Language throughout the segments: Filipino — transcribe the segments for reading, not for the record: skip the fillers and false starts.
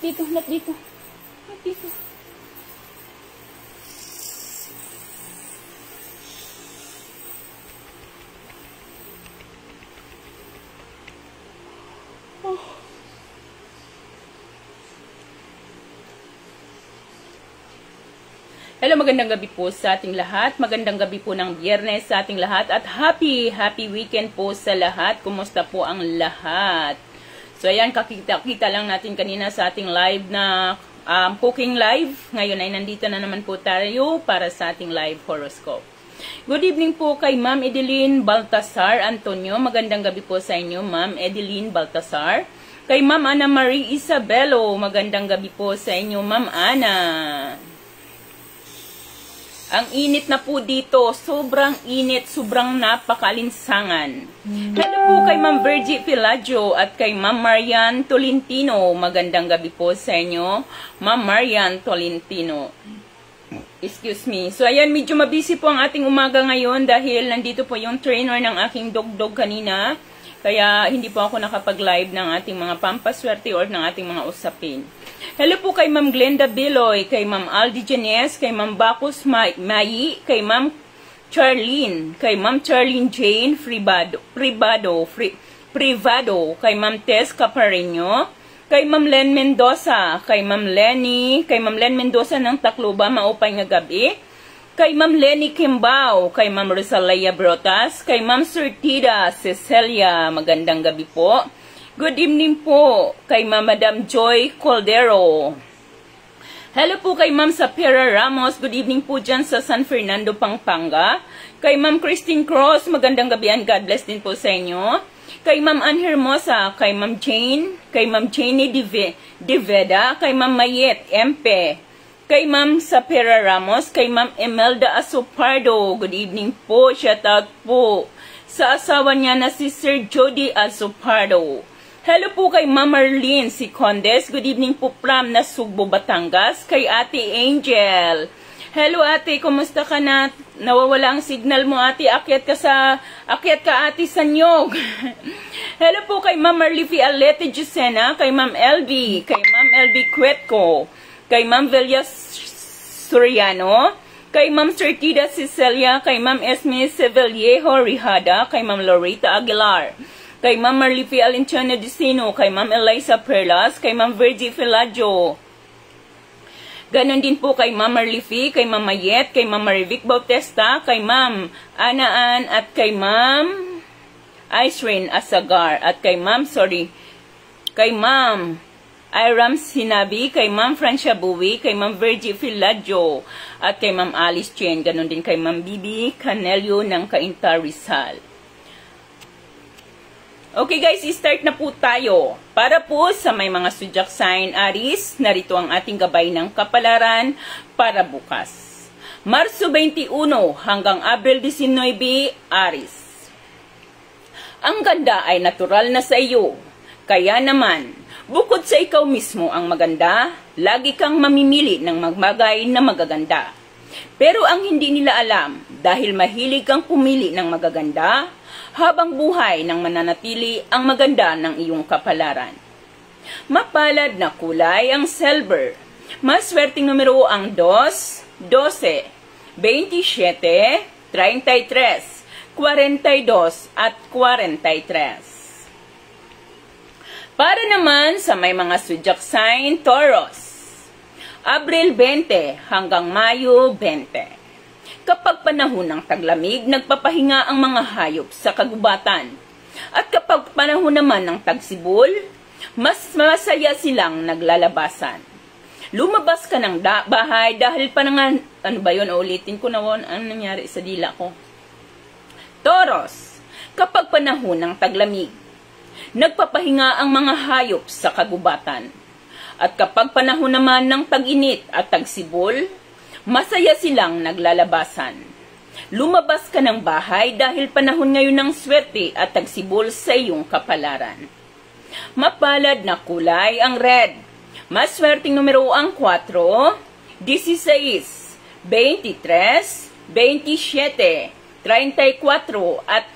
dito, hanap dito. Hanap dito. Hello, magandang gabi po sa ating lahat. Magandang gabi po ng Biyernes sa ating lahat. At happy weekend po sa lahat. Kumusta po ang lahat? So, ayan, kita lang natin kanina sa ating live na cooking live. Ngayon ay nandito na naman po tayo para sa ating live horoscope. Good evening po kay Ma'am Edeline Baltasar Antonio. Magandang gabi po sa inyo, Ma'am Edeline Baltasar. Kay Ma'am Ana Marie Isabelo. Magandang gabi po sa inyo, Ma'am Ana. Ang init na po dito, sobrang init, sobrang napakalinsangan. Hello po kay Ma'am Virgie Pilaggio at kay Ma'am Marian Tolentino. Magandang gabi po sa inyo, Ma'am Marian Tolentino. Excuse me. So ayan, medyo mabisi po ang ating umaga ngayon dahil nandito po yung trainer ng aking dog kanina. Kaya hindi po ako nakapag-live ng ating mga pampaswerte or ng ating mga usapin. Hello po kay Ma'am Glenda Biloy, kay Ma'am Aldi Janes, kay Ma'am Bacus Mayi, kay Ma'am Charlene, kay Ma'am Charlene Jane Privado, kay Ma'am Tess Capareño, kay Ma'am Len Mendoza, kay Ma'am Len Mendoza ng Tacloba, maupay nga gabi, kay Ma'am Lenny Kimbao, kay Ma'am Rosalaya Brotas, kay Ma'am Surtida Cecilia, magandang gabi po. Good evening po kay Madam Joy Caldero. Hello po kay Ma'am Sapira Ramos. Good evening po dyan sa San Fernando, Pampanga. Kay Ma'am Christine Cross, magandang gabi and God bless din po sa inyo. Kay Ma'am Ann Hermosa, kay Ma'am Jane, kay Ma'am Janie Diveda, kay Ma'am Mayet Empe, kay Ma'am Sapira Ramos, kay Ma'am Emelda Asopardo. Good evening po, shout out po sa asawa niya na si Sir Jody Asopardo. Hello po kay Ma'am Marlene Sicondes. Good evening po from Nasugbo, Batangas. Kay Ate Angel. Hello ate, kumusta ka na? Nawawala ang signal mo ate. Akyat ka ate sa nyog. Hello po kay Ma'am Marlifi Alete Jusena. Kay Ma'am LB. Kay Ma'am LB Cuetco. Kay Ma'am Velia Soriano. Kay Ma'am Certida Cecilia. Kay Ma'am Esme Seveliejo Rihada. Kay Ma'am Lorita Aguilar. Kay Ma'am Marlifi Alenciano Dicino, kay Ma'am Eliza Perlas, kay Ma'am Virgie Filaggio. Ganon din po kay Ma'am Marlifi, kay Ma'am Mayet, kay Ma'am Marivic Bautista, kay Ma'am Anaan, at kay Ma'am Aisrin Asagar, at kay Ma'am Iram Sinabi, kay Ma'am Francia Buwi, kay Ma'am Virgie Filaggio, at kay Ma'am Alice Chen. Ganon din kay Ma'am Bibi Canelio ng Cainta Rizal. Okay guys, start na po tayo. Para po sa may mga zodiac sign Aries, narito ang ating gabay ng kapalaran para bukas. Marso 21 hanggang Abril 19, Aries. Ang ganda ay natural na sa iyo. Kaya naman, bukod sa ikaw mismo ang maganda, lagi kang mamimili ng magmagay na magaganda. Pero ang hindi nila alam, dahil mahilig kang pumili ng magaganda, habang buhay nang mananatili ang maganda ng iyong kapalaran. Mapalad na kulay ang silver. Maswerteng numero ang 2, 12, 27, 33, 42 at 43. Para naman sa may mga zodiac sign Taurus, Abril 20 hanggang Mayo 20. Kapag panahon ng taglamig, nagpapahinga ang mga hayop sa kagubatan. At kapag panahon naman ng tagsibol, mas masaya silang naglalabasan. Lumabas ka ng bahay dahil panangan... Ano ba yun? Ulitin ko na won. Ano nangyari sa dila ko? Taurus, kapag panahon ng taglamig, nagpapahinga ang mga hayop sa kagubatan. At kapag panahon naman ng tag-init at tagsibol, masaya silang naglalabasan. Lumabas ka ng bahay dahil panahon ngayon ng swerte at tagsibol sa iyong kapalaran. Mapalad na kulay ang red. Maswerteng numero ang 4, 16, 23, 27, 34 at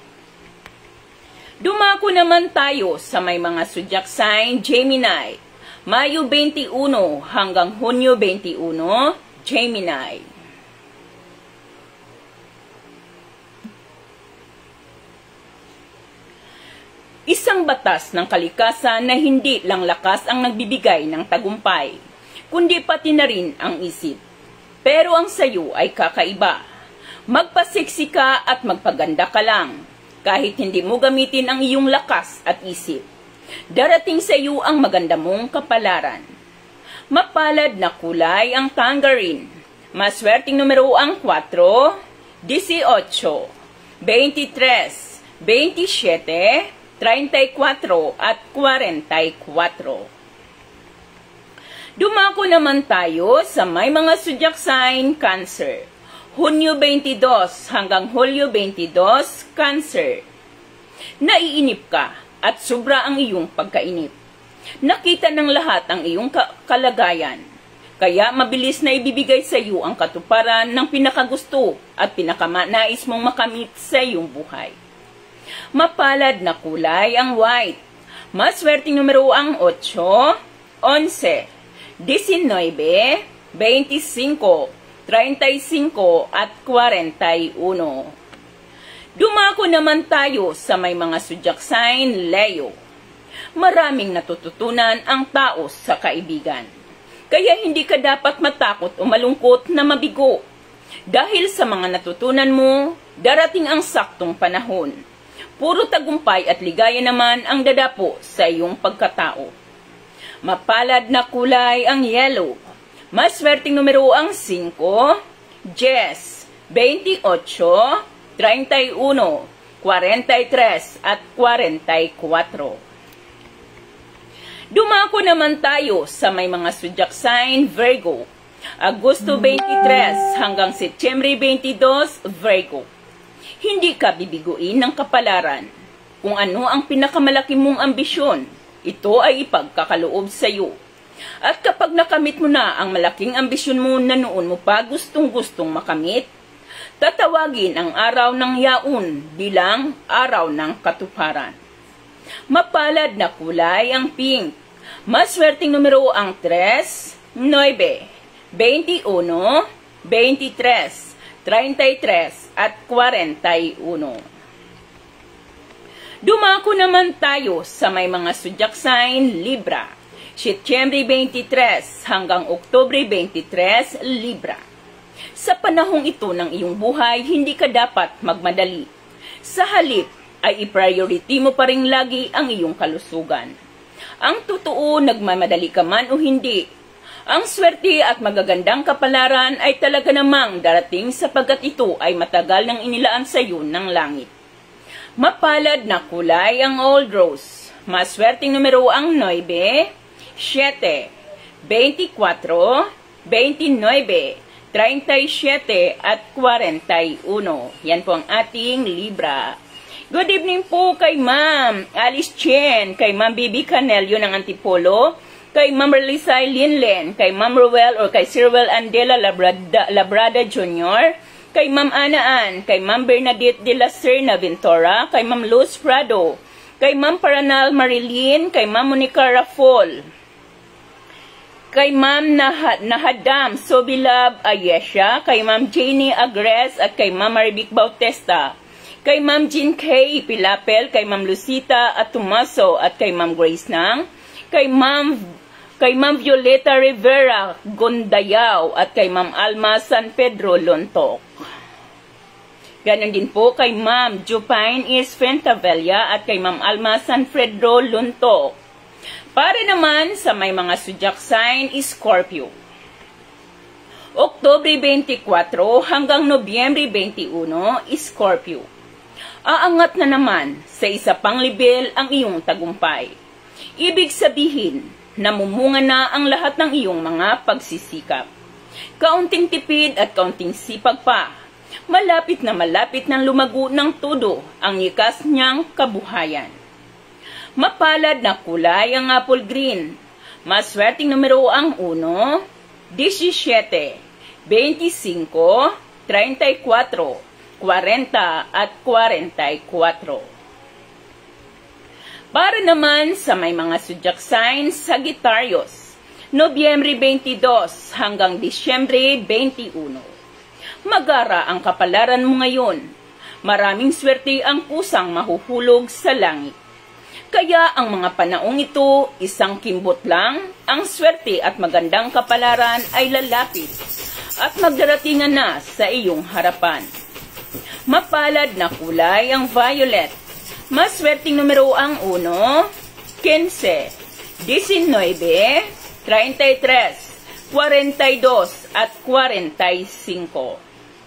40. Dumako naman tayo sa may mga zodiac sign Gemini. Mayo 21 hanggang Hunyo 21, Gemini. Isang batas ng kalikasan na hindi lang lakas ang nagbibigay ng tagumpay, kundi pati na rin ang isip. Pero ang sayo ay kakaiba. Magpasiksi ka at magpaganda ka lang, kahit hindi mo gamitin ang iyong lakas at isip. Darating sa iyo ang maganda mong kapalaran. Mapalad na kulay ang tangerine. Maswerteng numero ang 4, 18, 23, 27, 34 at 44. Dumako naman tayo sa may mga zodiac sign Cancer. Hunyo 22 hanggang Hulyo 22, Cancer. Naiinip ka at sobra ang iyong pagkainip. Nakita ng lahat ang iyong kalagayan. Kaya mabilis na ibibigay sa iyo ang katuparan ng pinakagusto at pinakamanais mong makamit sa iyong buhay. Mapalad na kulay ang white. Maswerteng numero ang 8, 11, 19, 25, 35 at 41. Dumako naman tayo sa may mga zodiac sign Leo. Maraming natututunan ang tao sa kaibigan. Kaya hindi ka dapat matakot o malungkot na mabigo. Dahil sa mga natutunan mo, darating ang saktong panahon. Puro tagumpay at ligaya naman ang dadapo sa iyong pagkatao. Mapalad na kulay ang yellow. Maswerteng numero ang 5, 10, 28, 31, 43 at 44. Dumako naman tayo sa may mga zodiac sign Virgo. Agosto 23 hanggang Setyembre 22, Virgo. Hindi ka bibiguin ng kapalaran. Kung ano ang pinakamalaki mong ambisyon, ito ay ipagkakaloob sa iyo. At kapag nakamit mo na ang malaking ambisyon mo na noon mo pa gustong-gustong makamit, tatawagin ang araw ng yaon bilang araw ng katuparan. Mapalad na kulay ang pink. Maswerteng numero ang 3, 9, 21, 23, 33 at 41. Dumako naman tayo sa may mga zodiac sign Libra. Setyembre 23 hanggang Oktubre 23, Libra. Sa panahong ito ng iyong buhay, hindi ka dapat magmadali. Sa halip ay i-priority mo pa rin lagi ang iyong kalusugan. Ang totoo, nagmamadali ka man o hindi, ang swerte at magagandang kapalaran ay talaga namang darating sapagkat ito ay matagal nang inilaan sa iyo ng langit. Mapalad na kulay ang old rose. Maswerteng numero ang 9, 7, 24, 29, 37 at 41. Yan po ang ating Libra. Good evening po kay Ma'am Alice Chen, kay Ma'am Bibi Canelio ng Antipolo, kay Ma'am Relisay Linlen, kay Ma'am Ruel or kay Sir Ruel Andela Labrada Jr., kay Ma'am Anaan, kay Ma'am Bernadette de la Serna Ventura, kay Ma'am Luz Prado, kay Ma'am Paranal Marilyn, kay Ma'am Monica Rafol, kay Ma'am Nahadam Sobilab Ayesha, kay Ma'am Janie Agres at kay Ma'am Maribic Bautista, kay Ma'am Jean K. Pilapel, kay Ma'am Lucita at Tomaso at kay Ma'am Grace Nang, kay Ma'am Violeta Rivera Gondayao at kay Ma'am Alma San Pedro Lontok. Ganon din po kay Ma'am Jupine is Fentavella at kay Ma'am Alma San Pedro Lontok. Para naman sa may mga zodiac sign is Scorpio. Oktubre 24 hanggang Nobyembre 21 is Scorpio. Aangat na naman sa isa pang level ang iyong tagumpay. Ibig sabihin, namumunga na ang lahat ng iyong mga pagsisikap. Kaunting tipid at kaunting sipag pa, malapit na lumago ng todo ang likas niyang kabuhayan. Mapalad na kulay ang apple green. Maswerteng numero ang 1, 17, 25, 34, 40 at 44. Para naman sa may mga zodiac signs, Sagittarius, Nobyembre 22 hanggang Disyembre 21. Magara ang kapalaran mo ngayon. Maraming swerte ang kusang mahuhulog sa langit. Kaya ang mga panaong ito, isang kimbot lang, ang swerte at magandang kapalaran ay lalapit at magdaratingan na sa iyong harapan. Mapalad na kulay ang violet. Maswerteng numero ang 1, 15, 19, 33, 42 at 45.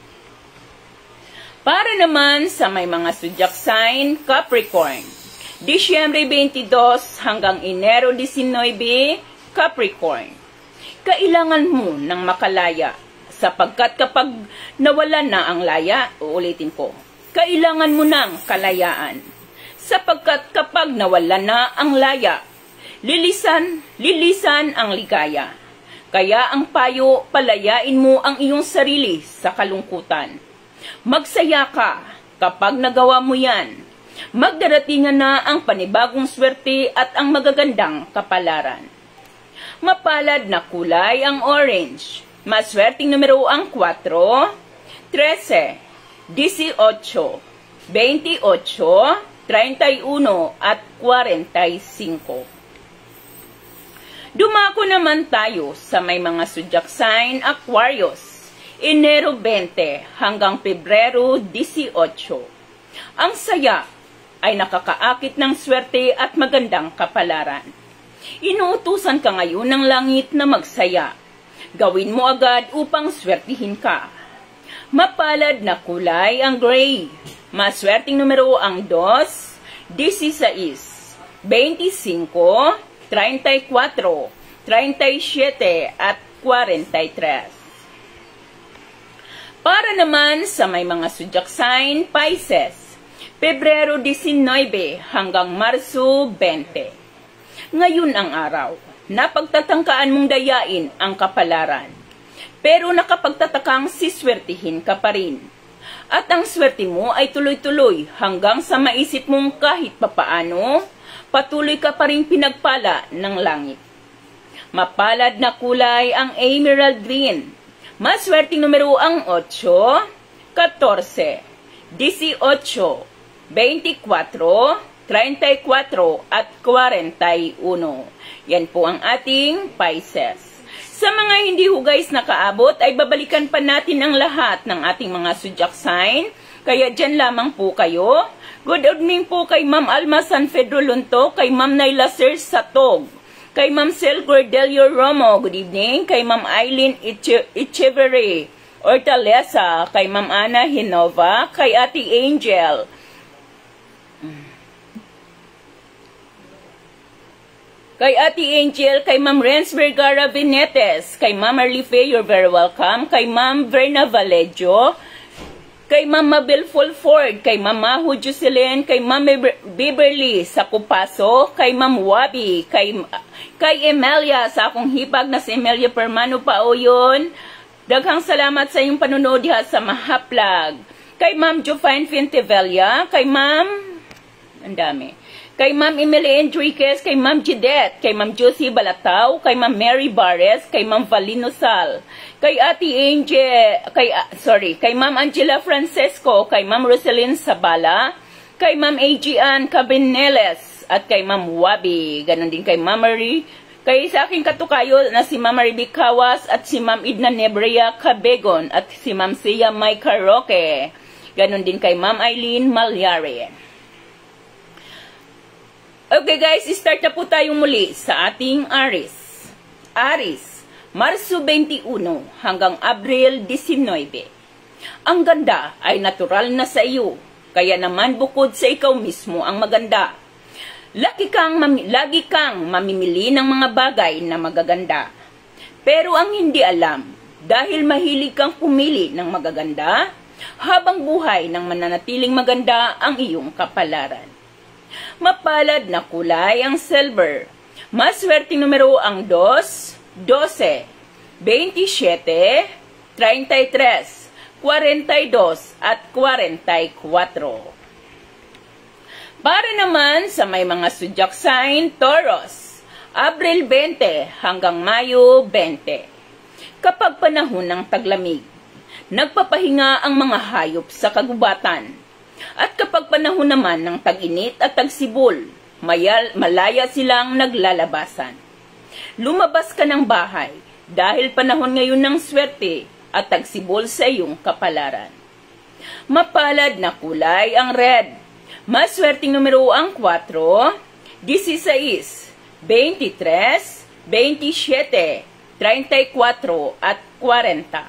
Para naman sa may mga zodiac sign, Capricorn, Disyembre 22 hanggang Enero 19, Capricorn. Kailangan mo ng makalaya sapagkat kapag nawala na ang laya, uulitin ko, kailangan mo ng kalayaan. Sapagkat kapag nawala na ang laya, lilisan ang ligaya. Kaya ang payo, palayain mo ang iyong sarili sa kalungkutan. Magsaya ka kapag nagawa mo yan. Magdaratingan na ang panibagong swerte at ang magagandang kapalaran. Mapalad na kulay ang orange. Maswerteng numero ang 4, 13, 18, 28, 31 at 45. Dumako naman tayo sa may mga zodiac sign, Aquarius, Enero 20 hanggang Pebrero 18. Ang saya ay nakakaakit ng swerte at magandang kapalaran. Inuutusan ka ngayon ng langit na magsaya. Gawin mo agad upang swertihin ka. Mapalad na kulay ang gray. Maswerteng numero ang 2, 16, 25, 34, 37 at 43. Para naman sa may mga zodiac sign, Pisces, Pebrero 19 hanggang Marso 20. Ngayon ang araw, napagtatangkaan mong dayain ang kapalaran. Pero nakapagtatakang siswertihin ka pa rin. At ang swerte mo ay tuloy-tuloy hanggang sa maisip mong kahit papaano, patuloy ka pa rin pinagpala ng langit. Mapalad na kulay ang emerald green. Maswerteng numero ang 8, 14, 18, 24, 34 at 41. Yan po ang ating Pisces. Sa mga hindi hugais na kaabot ay babalikan pa natin ang lahat ng ating mga zodiac sign. Kaya dyan lamang po kayo. Good evening po kay Ma'am Alma San Pedro Lunto, kay Ma'am Naila Sir Satog, kay Ma'am Cel Gordelio Romo, good evening. Kay Ma'am Eileen Echeverry Ortalesa, kay Ma'am Ana Hinova, kay Ate Angel. Kay Ate Angel, kay Ma'am Renz Vergara Venetes, kay Ma'am Arlife, you're very welcome. Kay Ma'am Verna Valejo, kay Ma'am Mabel Fulford, kay Ma'am Mahu Jocelyn, kay Ma'am Beverly sa Kupaso, kay Ma'am Wabi, kay Emelia sa akong hipag na si Emelia Permano Paoyon. Daghang salamat sa iyong panunood diha sa Mahaplag. Kay Ma'am Jofine Fintevella, kay Ma'am, ang dami. Kay Ma'am Emily Enriquez, kay Ma'am Jidet, kay Ma'am Josie Balataw, kay Ma'am Mary Bares, kay Ma'am Valino Sal, kay Ate Angel, kay Ma'am Angela Francesco, kay Ma'am Rosalyn Sabala, kay Ma'am Agian Cabineles, at kay Ma'am Wabi. Ganon din kay Ma'am Marie, kay sa aking katukayo na si Ma'am Mariby Kawas at si Ma'am Idna Nebrea Cabegon at si Ma'am Sia Maika Roque. Ganon din kay Ma'am Eileen Malyari. Okay guys, start na po tayong muli sa ating Aries. Aries, Marso 21 hanggang Abril 19. Ang ganda ay natural na sa iyo, kaya naman bukod sa ikaw mismo ang maganda. Lagi kang mamimili ng mga bagay na magaganda. Pero ang hindi alam, dahil mahilig kang pumili ng magaganda, habang buhay nang mananatiling maganda ang iyong kapalaran. Mapalad na kulay ang silver. Maswerteng numero ang 2, 12, 27, 33, 42 at 44. Para naman sa may mga zodiac sign, Taurus, Abril 20 hanggang Mayo 20. Kapag panahon ng taglamig, nagpapahinga ang mga hayop sa kagubatan. At kapag panahon naman ng tag-init at tagsibol, malaya silang naglalabasan. Lumabas ka ng bahay dahil panahon ngayon ng swerte at tagsibol sa iyong kapalaran. Mapalad na kulay ang red. Maswerteng numero ang 4, 16, 23, 27, 34 at 40.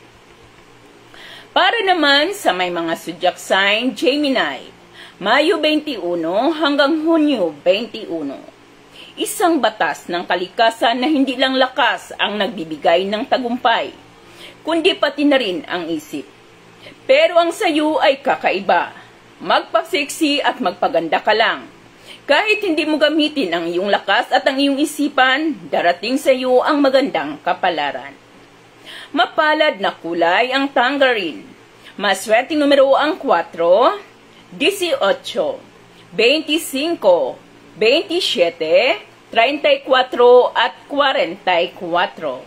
Para naman sa may mga zodiac sign, Gemini, Mayo 21 hanggang Hunyo 21. Isang batas ng kalikasan na hindi lang lakas ang nagbibigay ng tagumpay, kundi pati na rin ang isip. Pero ang sayo ay kakaiba. Magpaseksi at magpaganda ka lang. Kahit hindi mo gamitin ang iyong lakas at ang iyong isipan, darating sa iyo ang magandang kapalaran. Mapalad na kulay ang tangerine. Maswerteng numero ang 4, 18, 25, 27, 34 at 44.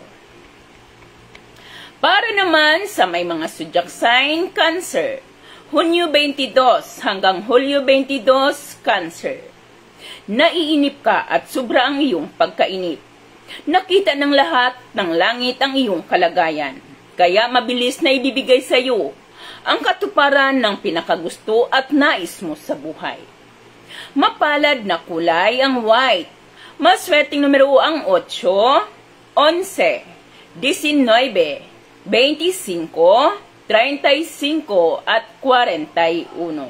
Para naman sa may mga zodiac sign, Cancer, Hunyo 22 hanggang Hulyo 22, Cancer. Naiinip ka at sobra ang iyong pagkainip. Nakita ng lahat ng langit ang iyong kalagayan, kaya mabilis na ibibigay sa iyo ang katuparan ng pinakagusto at nais mo sa buhay. Mapalad na kulay ang white. Maswerteng numero ang 8, 11, 19, 25, 35 at 41.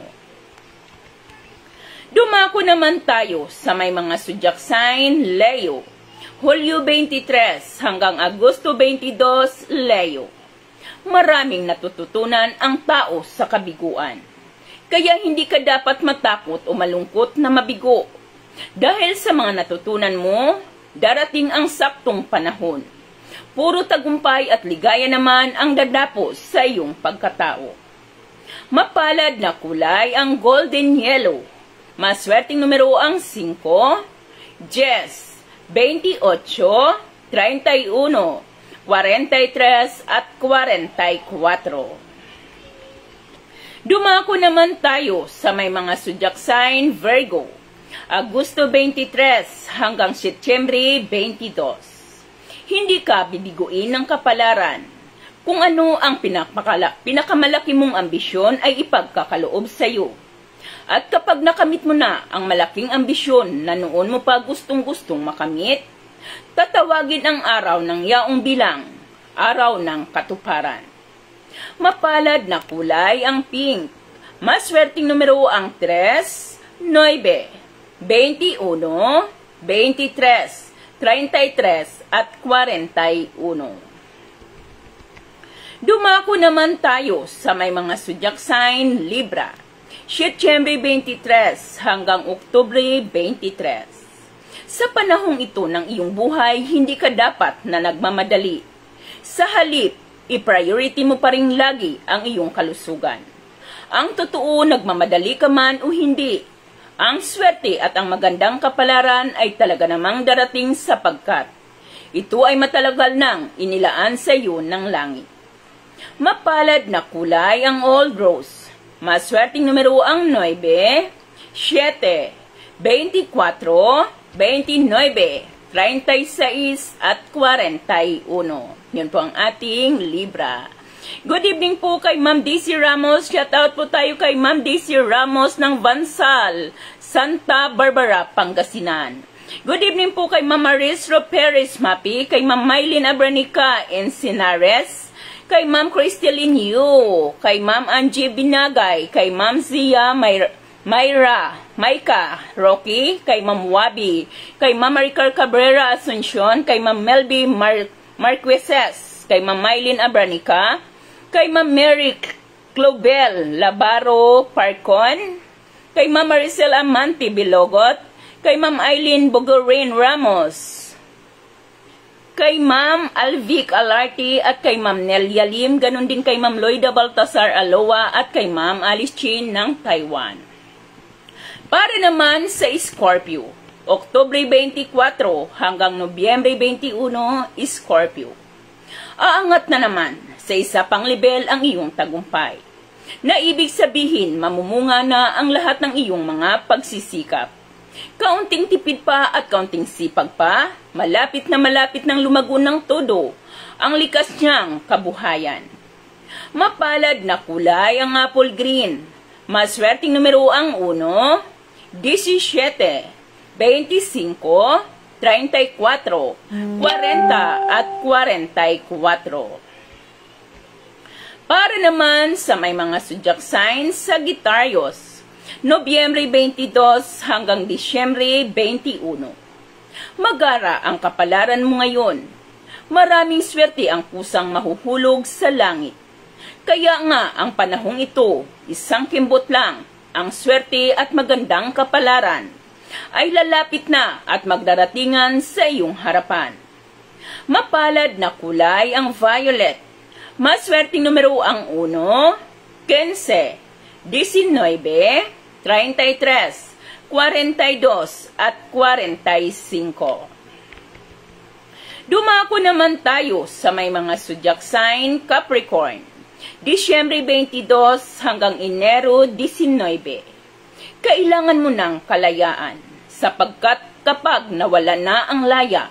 Dumako naman tayo sa may mga zodiac sign, Leo. Hulyo 23 hanggang Agosto 22, Leo. Maraming natututunan ang tao sa kabiguan. Kaya hindi ka dapat matakot o malungkot na mabigo. Dahil sa mga natutunan mo, darating ang saktong panahon. Puro tagumpay at ligaya naman ang dadapos sa iyong pagkatao. Mapalad na kulay ang golden yellow. Maswerteng numero ang 5, 10, 28, 31, 43 at 44. Dumako naman tayo sa may mga zodiac sign, Virgo. Agosto 23 hanggang Setyembre 22. Hindi ka bibiguin ng kapalaran. Kung ano ang pinakamalaki mong ambisyon ay ipagkakaloob sa iyo. At kapag nakamit mo na ang malaking ambisyon na noon mo pa gustong-gustong makamit, tatawagin ang araw ng yaong bilang, araw ng katuparan. Mapalad na kulay ang pink. Maswerteng numero ang 3, 9, 21, 23, 33 at 41. Dumako naman tayo sa may mga zodiac sign, Libra. Setyembre 23 hanggang Oktubre 23. Sa panahong ito ng iyong buhay, hindi ka dapat na nagmamadali. Sa halip, i-priority mo pa rin lagi ang iyong kalusugan. Ang totoo, nagmamadali ka man o hindi, ang swerte at ang magandang kapalaran ay talaga namang darating sapagkat ito ay matalagal nang inilaan sa iyo ng langit. Mapalad na kulay ang old rose. Maswerteng numero ang 9, 7, 24, 29, 36 at 41. Yun po ang ating Libra. Good evening po kay Ma'am Daisy Ramos. Shout out po tayo kay Ma'am Daisy Ramos ng Bansal, Santa Barbara, Pangasinan. Good evening po kay Ma'am Maris Roperes Mapi, kay Ma'am Maylin Abranica Encinares, kay Ma'am Crystalline Yu, kay Ma'am Angie Binagay, kay Ma'am Zia Maika Rocky, kay Ma'am Wabi, kay Ma'am Maricar Cabrera Asuncion, kay Ma'am Melby Marqueses, kay Ma'am Maylin Abranica, kay Ma'am Mary Clobel Labaro Parcon, kay Ma'am Maricel Amante Bilogot, kay Ma'am Eileen Bogorin Ramos, kay Ma'am Alvic Alarte at kay Ma'am Nelia Lim, ganun din kay Ma'am Loida Baltasar Aloa at kay Ma'am Alice Chin ng Taiwan. Para naman sa Scorpio, Oktubre 24 hanggang Nobyembre 21, Scorpio. Aangat na naman sa isa pang level ang iyong tagumpay, na ibig sabihin mamumunga na ang lahat ng iyong mga pagsisikap. Kaunting tipid pa at kaunting sipag pa, malapit ng lumago ng todo ang likas niyang kabuhayan. Mapalad na kulay ang apple green. Maswerteng numero ang 1, 17, 25, 34, 40 at 44. Para naman sa may mga zodiac signs, Sagittarius, Nobyembre 22 hanggang Disyembre 21. Magara ang kapalaran mo ngayon. Maraming swerte ang kusang mahuhulog sa langit. Kaya nga ang panahong ito, isang kimbot lang, ang swerte at magandang kapalaran ay lalapit na at magdaratingan sa iyong harapan. Mapalad na kulay ang violet. Maswerteng numero ang 1, 15, 19, 33, 42 at 45. Dumako naman tayo sa may mga zodiac sign Capricorn. Disyembre 22 hanggang Enero 19. Kailangan mo ng kalayaan sapagkat kapag nawala na ang laya,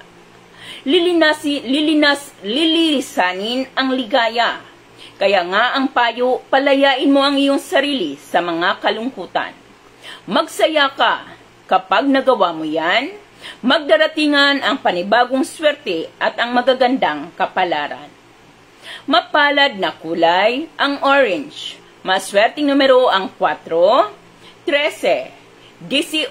lilisanin ang ligaya. Kaya nga ang payo, palayain mo ang iyong sarili sa mga kalungkutan. Magsaya ka. Kapag nagawa mo yan, magdaratingan ang panibagong swerte at ang magagandang kapalaran. Mapalad na kulay ang orange. Maswerteng numero ang 4, 13, 18,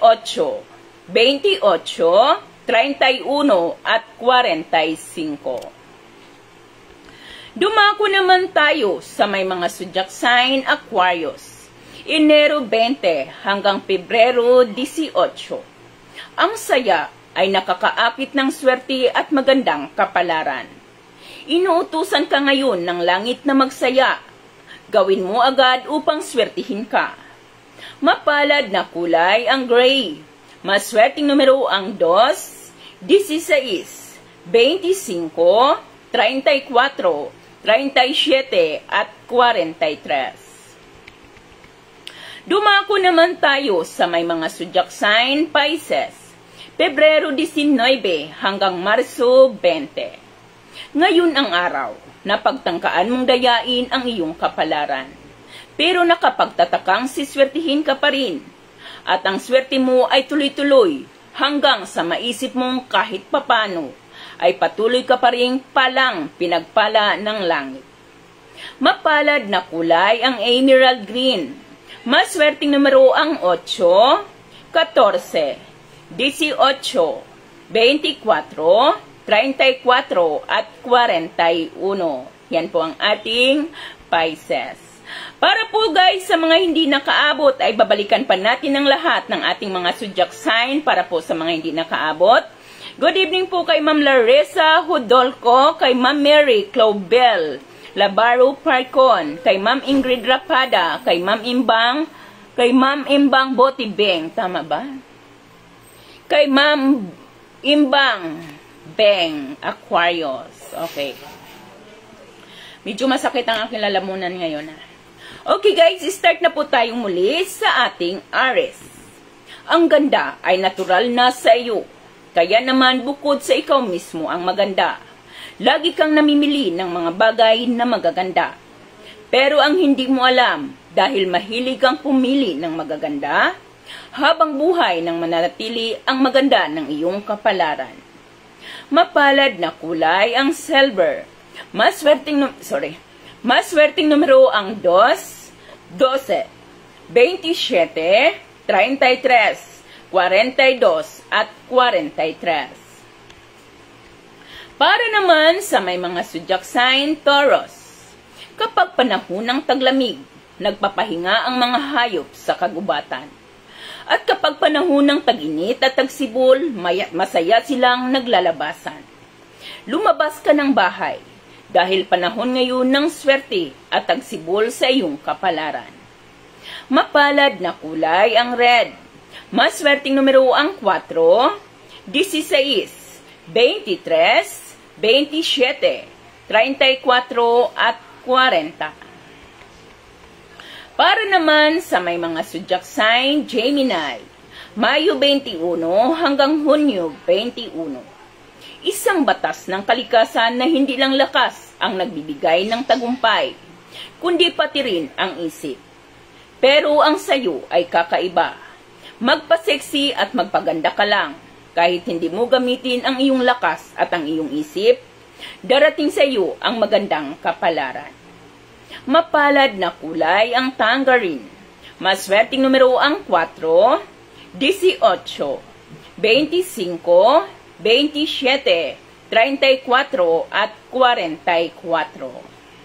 28, 31 at 45. Dumako naman tayo sa may mga zodiac sign Aquarius. Enero 20 hanggang Pebrero 18. Ang saya ay nakakaakit ng swerte at magandang kapalaran. Inuutusan ka ngayon ng langit na magsaya. Gawin mo agad upang swertihin ka. Mapalad na kulay ang gray. Maswerteng numero ang 2, 16, 25, 34, 37 at 43. Dumako naman tayo sa may mga zodiac sign Pisces. Pebrero 19 hanggang Marso 20. Ngayon ang araw na pagtangkaan mong dayain ang iyong kapalaran. Pero nakapagtatakang siswertihin ka pa rin. At ang swerte mo ay tuloy-tuloy hanggang sa maisip mong kahit papano ay patuloy ka pa rin palang pinagpala ng langit. Mapalad na kulay ang emerald green. Maswerteng numero ang 8, 14, 18, 24, 34 at 41. Yan po ang ating Pisces. Para po guys, sa mga hindi nakaabot ay babalikan pa natin ang lahat ng ating mga zodiac sign para po sa mga hindi nakaabot. Good evening po kay Ma'am Larissa Hudolco, kay Ma'am Mary Claubel Labaro Parcon, kay Ma'am Ingrid Rapada, kay Ma'am Imbang Botibeng, tama ba? Kay Ma'am Imbang Beng Aquarius. Okay. Medyo masakit ang aking lalamunan ngayon. Okay guys, start na po tayong muli sa ating Aries. Ang ganda ay natural na sa iyo. Kaya naman bukod sa ikaw mismo ang maganda, lagi kang namimili ng mga bagay na magaganda. Pero ang hindi mo alam, dahil mahilig kang pumili ng magaganda, habang buhay nang mananatili ang maganda ng iyong kapalaran. Mapalad na kulay ang silver. Maswerteng numero ang 2, 12, 27, 33, 42 at 43. Para naman sa may mga zodiac sign Taurus. Kapag panahon ng taglamig, nagpapahinga ang mga hayop sa kagubatan. At kapag panahon ng tag-init at tagsibol, masaya silang naglalabasan. Lumabas ka ng bahay dahil panahon ngayon ng swerte at tagsibol sa iyong kapalaran. Mapalad na kulay ang red. Maswerteng numero ang 4, 16, 23, 27, 34 at 40. Para naman sa may mga zodiac sign, Gemini, Mayo 21 hanggang Hunyo 21. Isang batas ng kalikasan na hindi lang lakas ang nagbibigay ng tagumpay, kundi pati rin ang isip. Pero ang sayo ay kakaiba. Magpa-sexy at magpaganda ka lang. Kahit hindi mo gamitin ang iyong lakas at ang iyong isip, darating sa iyo ang magandang kapalaran. Mapalad na kulay ang tangerine. Maswerteng numero ang 4, 18, 25, 27, 34 at 44.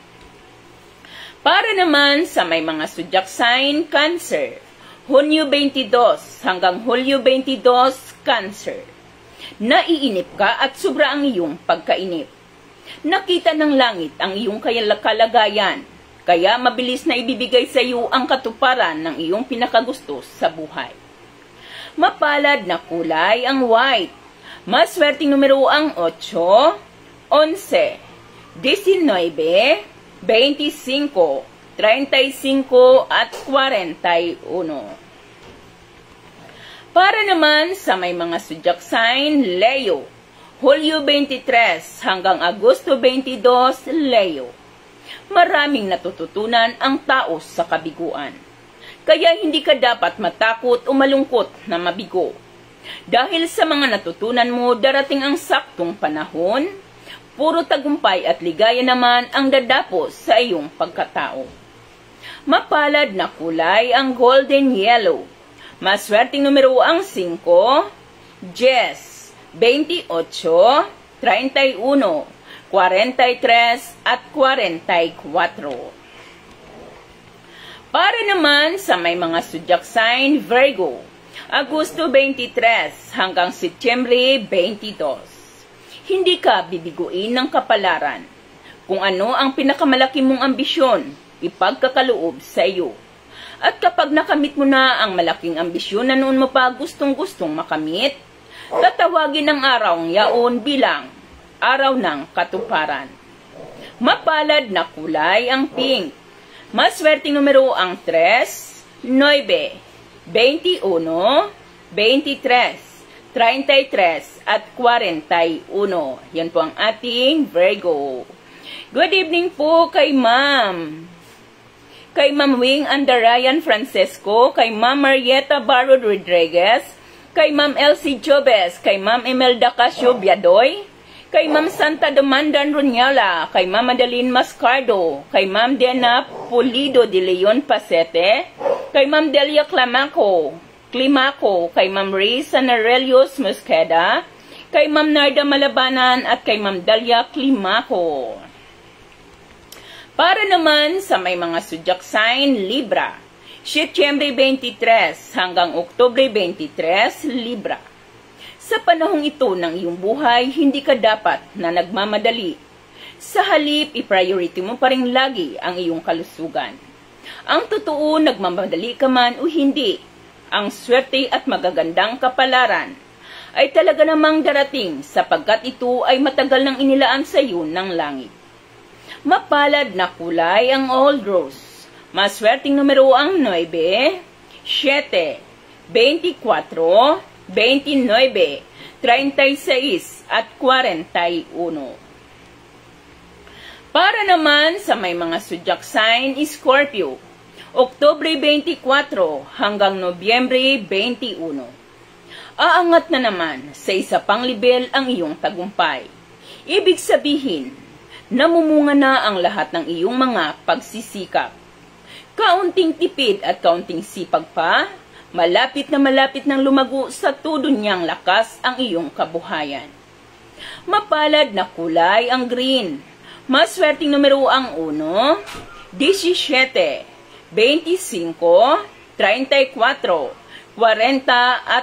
Para naman sa may mga zodiac sign, Cancer, Hunyo 22 hanggang Hulyo 22, Cancer. Naiinip ka at sobra ang iyong pagkainip. Nakita ng langit ang iyong kalagayan, kaya mabilis na ibibigay sa iyo ang katuparan ng iyong pinakagusto sa buhay. Mapalad na kulay ang white. Maswerteng numero ang 8, 11, 19, 25, 35 at 41. Para naman sa may mga zodiac sign, Leo, Hulyo 23 hanggang Agosto 22, Leo. Maraming natututunan ang tao sa kabiguan. Kaya hindi ka dapat matakot o malungkot na mabigo. Dahil sa mga natutunan mo, darating ang saktong panahon, puro tagumpay at ligaya naman ang dadapos sa iyong pagkatao. Mapalad na kulay ang golden yellow. Maswerteng numero ang 5, 10, 28, 31, 43 at 44. Para naman sa may mga zodiac sign, Virgo, Agosto 23 hanggang Setyembre 22. Hindi ka bibiguin ng kapalaran. Kung ano ang pinakamalaki mong ambisyon, ipagkakaloob sa iyo. At kapag nakamit mo na ang malaking ambisyon na noon mo pa gustong-gustong makamit, tatawagin ang araw yaon bilang araw ng katuparan. Mapalad na kulay ang pink. Maswerteng numero ang 3, 9, 21, 23, 33 at 41. Yan po ang ating Virgo. Good evening po kay Ma'am. Kay Ma'am Wing Andarayan Francesco, kay Ma'am Marieta Barro Rodriguez, kay Ma'am Elsie Jobes, kay Ma'am Imelda Casio Biadoy, kay Ma'am Santa Domandan Runyala, kay Ma'am Madeline Mascardo, kay Ma'am Dena Pulido de Leon Pasete, kay Ma'am Delia Climaco, kay Ma'am Ray Sanarelios Mosqueda, kay Ma'am Narda Malabanan at kay Ma'am Dalia Climaco. Para naman sa may mga zodiac sign, Libra, Setyembre 23 hanggang Oktubre 23, Libra. Sa panahong ito ng iyong buhay, hindi ka dapat na nagmamadali. Sa halip, i-priority mo pa rin lagi ang iyong kalusugan. Ang totoo, nagmamadali ka man o hindi, ang swerte at magagandang kapalaran ay talaga namang darating sapagkat ito ay matagal nang inilaan sa iyo ng langit. Mapalad na kulay ang old rose. Maswerteng numero ang 9, 7, 24, 29, 36 at 41. Para naman sa may mga zodiac sign, Scorpio, Oktubre 24 hanggang Nobyembre 21. Aangat na naman sa isa pang level ang iyong tagumpay. Ibig sabihin, namumunga na ang lahat ng iyong mga pagsisikap. Kaunting tipid at kaunting sipag pa, malapit ng lumago sa todo niyang lakas ang iyong kabuhayan. Mapalad na kulay ang green. Maswerteng numero ang 1, 17, 25, 34, 40 at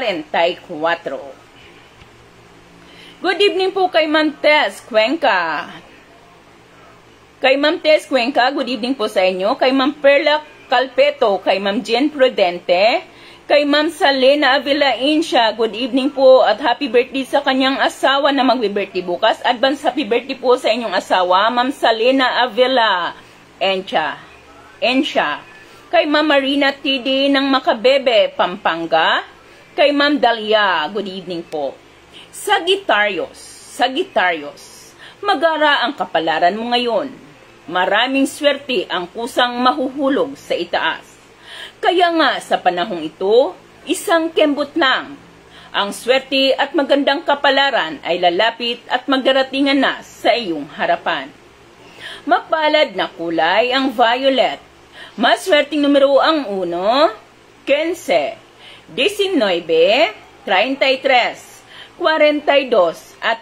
44. Good evening po kay Ma'am Tess Cuenca. Kay Ma'am Tess Cuenca, good evening po sa inyo. Kay Ma'am Perla Calpeto, kay Ma'am Jen Prudente, Kay Ma'am Salena Avila Insha, good evening po at happy birthday sa kanyang asawa na magbe-birthday bukas. Advance happy birthday po sa inyong asawa, Ma'am Salena Avila Insha. Kay Ma'am Marina TD ng Makabebe, Pampanga. Kay Ma'am Dalia, good evening po. Sagittarius, magara ang kapalaran mo ngayon. Maraming swerte ang kusang mahuhulog sa itaas. Kaya nga sa panahong ito, isang kembot lang. Ang swerte at magandang kapalaran ay lalapit at magdaratingan na sa iyong harapan. Mapalad na kulay ang violet. Maswerteng numero ang 1, 15, 19, 33, 42 at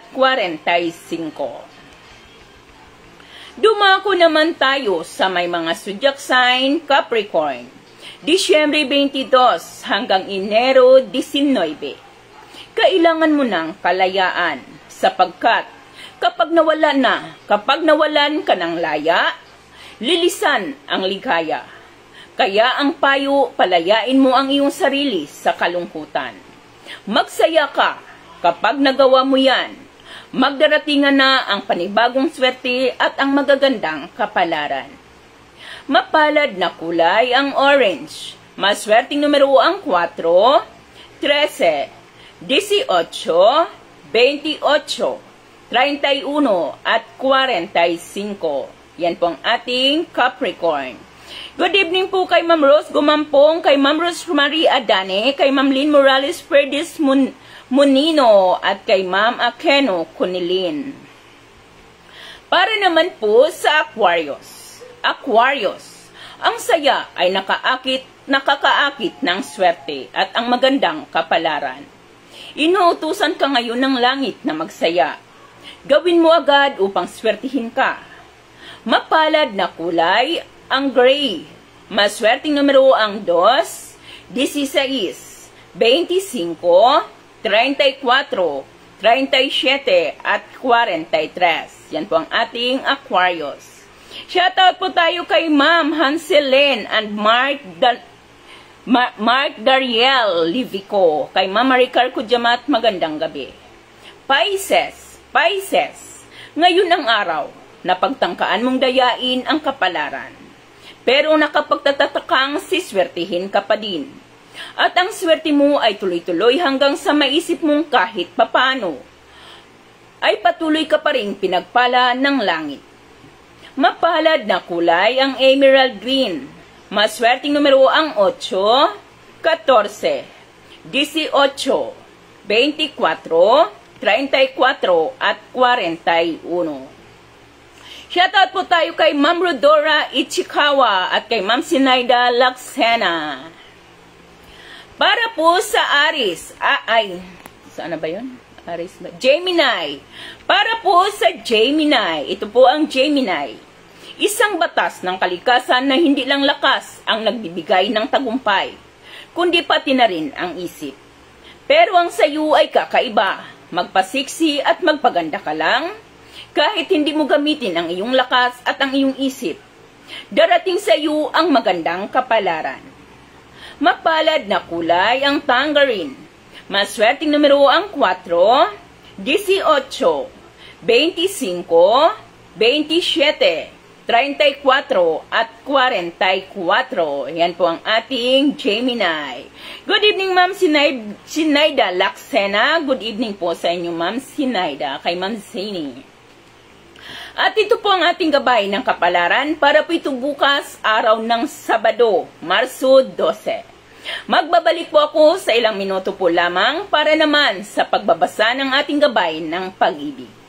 45. Dumako naman tayo sa may mga zodiac sign Capricorn. Disyembre 22 hanggang Enero 19. Kailangan mo ng kalayaan sapagkat kapag nawalan ka ng laya, lilisan ang ligaya. Kaya ang payo, palayain mo ang iyong sarili sa kalungkutan. Magsaya ka kapag nagawa mo yan. Magdaratingan na ang panibagong swerte at ang magagandang kapalaran. Mapalad na kulay ang orange. Maswerteng numero ang 4, 13, 18, 28, 31 at 45. Yan po ang ating Capricorn. Good evening po kay Ma'am Rose Gumampong, kay Ma'am Rose Marie Adane, kay Ma'am Lynn Morales Perdes Munino at kay Ma'am Akeno Kunilin. Para naman po sa Aquarius. Ang saya ay nakakaakit ng swerte at ang magandang kapalaran. Inuutusan ka ngayon ng langit na magsaya. Gawin mo agad upang swertihin ka. Mapalad na kulay ang gray. Maswerteng numero ang 2, 16, 25, 34, 37 at 43. Yan po ang ating Aquarius. Shoutout po tayo kay Ma'am Hanselene and Mark Dariel Livico. Kay Ma'am Maricar Kujamat, magandang gabi. Pisces, ngayon ang araw na pagtangkaan mong dayain ang kapalaran. Pero nakapagtatatakang siswertihin ka pa din. At ang swerte mo ay tuloy-tuloy hanggang sa maisip mong kahit papano ay patuloy ka pa rin pinagpala ng langit. Mapalad na kulay ang emerald green. Maswerteng numero ang 8, 14, 18, 24, 34 at 41. Shoutout po tayo kay Ma'am Rodora Ichikawa at kay Ma'am Sinaida Laksena. Para po sa Aries, saan na ba yun? Aries ba? Gemini. Para po sa Gemini, ito po ang Gemini. Isang batas ng kalikasan na hindi lang lakas ang nagbibigay ng tagumpay, kundi pati na rin ang isip. Pero ang sayo ay kakaiba. Magpasiksi at magpaganda ka lang, kahit hindi mo gamitin ang iyong lakas at ang iyong isip. Darating sa iyo ang magandang kapalaran. Mapalad na kulay ang tangerine. Maswerteng numero ang 4, 18, 25, 27, 34 at 44. Yan po ang ating Gemini. Good evening, Ma'am Sinaida Laksena. Good evening po sa inyo, Ma'am Sinaida. Kay Ma'am Zini. At ito po ang ating gabay ng kapalaran para po ito bukas, araw ng Sabado, Marso 12. Magbabalik po ako sa ilang minuto po lamang para naman sa pagbabasa ng ating gabay ng pag-ibig.